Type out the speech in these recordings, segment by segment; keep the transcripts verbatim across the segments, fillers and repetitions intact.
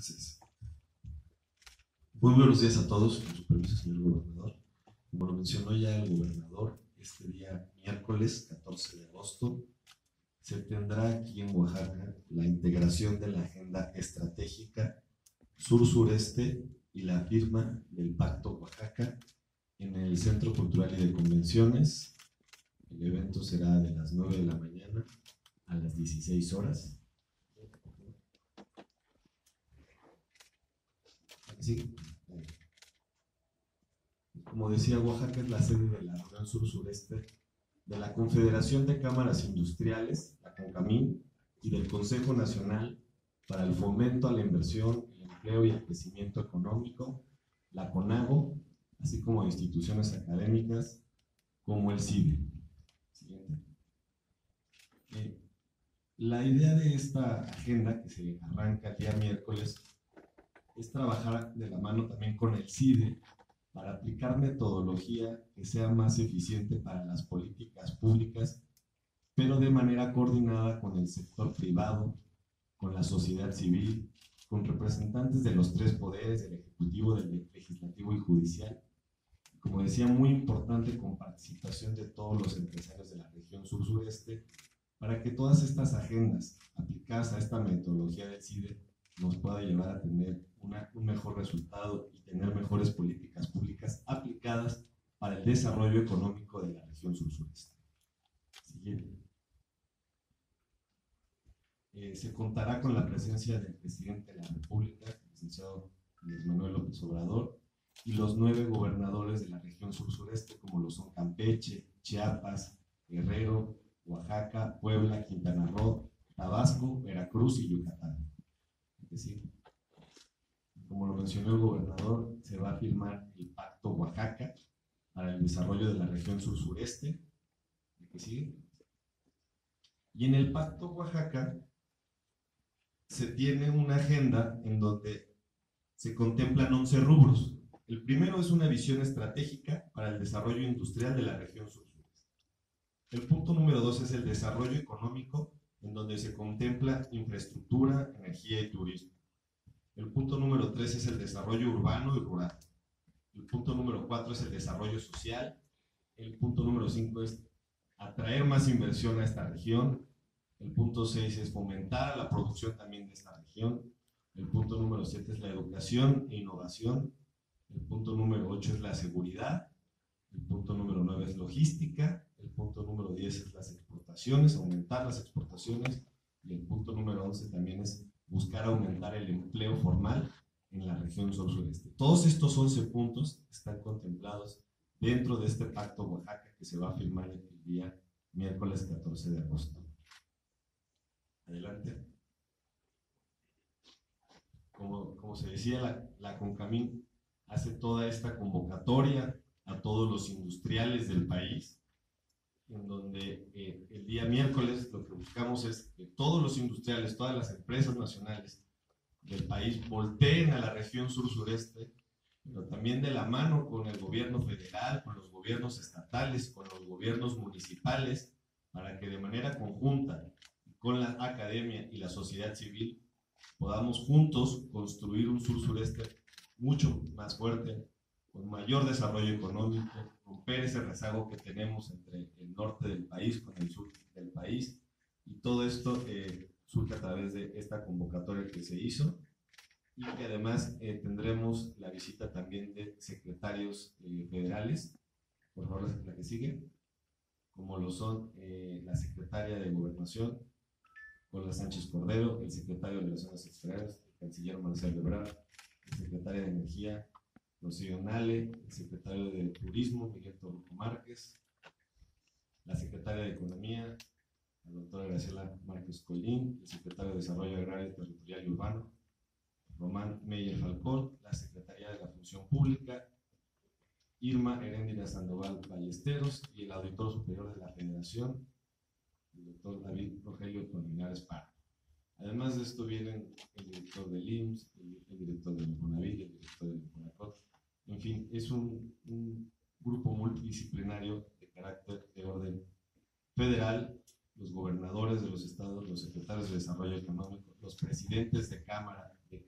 Gracias. Muy buenos días a todos, con su permiso, señor gobernador. Como lo mencionó ya el gobernador, este día miércoles catorce de agosto se tendrá aquí en Oaxaca la integración de la agenda estratégica sur-sureste y la firma del Pacto Oaxaca en el Centro Cultural y de Convenciones. El evento será de las nueve de la mañana a las dieciséis horas. Sí. Como decía, Oaxaca es la sede de la región sur-sureste de la Confederación de Cámaras Industriales, la CONCAMIN, y del Consejo Nacional para el Fomento a la Inversión, el Empleo y el Crecimiento Económico, la CONAGO, así como instituciones académicas como el CIDE. Siguiente. Eh, la idea de esta agenda que se arranca el día miércoles es trabajar de la mano también con el CIDE para aplicar metodología que sea más eficiente para las políticas públicas, pero de manera coordinada con el sector privado, con la sociedad civil, con representantes de los tres poderes, del Ejecutivo, del Legislativo y Judicial. Como decía, muy importante con participación de todos los empresarios de la región sur-sureste, para que todas estas agendas aplicadas a esta metodología del CIDE nos pueda llevar a tener una, un mejor resultado y tener mejores políticas públicas aplicadas para el desarrollo económico de la región sur-sureste. Siguiente. Eh, se contará con la presencia del presidente de la República, el licenciado Andrés Manuel López Obrador, y los nueve gobernadores de la región sur-sureste, como lo son Campeche, Chiapas, Guerrero, Oaxaca, Puebla, Quintana Roo, Tabasco, Veracruz y Yucatán. Es decir, como lo mencionó el gobernador, se va a firmar el Pacto Oaxaca para el desarrollo de la región sur-sureste. ¿Qué sigue? Y en el Pacto Oaxaca se tiene una agenda en donde se contemplan once rubros. El primero es una visión estratégica para el desarrollo industrial de la región sur-sureste. El punto número dos es el desarrollo económico, en donde se contempla infraestructura, energía y turismo. El punto número tres es el desarrollo urbano y rural. El punto número cuatro es el desarrollo social. El punto número cinco es atraer más inversión a esta región. El punto seis es fomentar la producción también de esta región. El punto número siete es la educación e innovación. El punto número ocho es la seguridad. El punto número nueve es logística. El punto número diez es las exportaciones, aumentar las exportaciones. Y el punto número once también es buscar aumentar el empleo formal en la región sur-sureste. Todos estos once puntos están contemplados dentro de este Pacto Oaxaca que se va a firmar el día miércoles catorce de agosto. Adelante. Como, como se decía, la, la CONCAMIN hace toda esta convocatoria a todos los industriales del país, en donde eh, el día miércoles lo que buscamos es que todos los industriales, todas las empresas nacionales del país volteen a la región sur-sureste, pero también de la mano con el gobierno federal, con los gobiernos estatales, con los gobiernos municipales, para que de manera conjunta con la academia y la sociedad civil podamos juntos construir un sur-sureste mucho más fuerte, con mayor desarrollo económico, romper ese rezago que tenemos entre el norte del país con el sur del país, y todo esto eh, surge a través de esta convocatoria que se hizo, y que además eh, tendremos la visita también de secretarios eh, federales, por favor la que sigue, como lo son eh, la secretaria de Gobernación, Olga Sánchez Cordero, el secretario de Relaciones Exteriores, el canciller Marcelo Ebrard, el secretario de Energía, Rocío Nale, el secretario de Turismo, Miguel Torruco Márquez, la secretaria de Economía, la doctora Graciela Márquez Colín, el secretario de Desarrollo Agrario, Territorial y Urbano, Román Meyer Falcón, la secretaria de la Función Pública, Irma Heréndira Sandoval Ballesteros, y el auditor superior de la Federación, el doctor David Rogelio Colmenares Parra. Además de esto vienen el director del I M S S, el, el director del Infonavit, el director del Infonacot. En fin, es un, un grupo multidisciplinario de carácter de orden federal, los gobernadores de los estados, los secretarios de Desarrollo Económico, los presidentes de Cámara de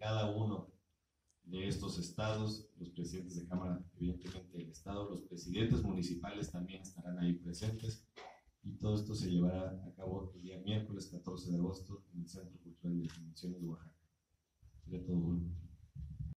cada uno de estos estados, los presidentes de Cámara, evidentemente del estado, los presidentes municipales también estarán ahí presentes, y todo esto se llevará a cabo el día miércoles catorce de agosto en el Centro Cultural de Dimensiones de Oaxaca. Sería todo.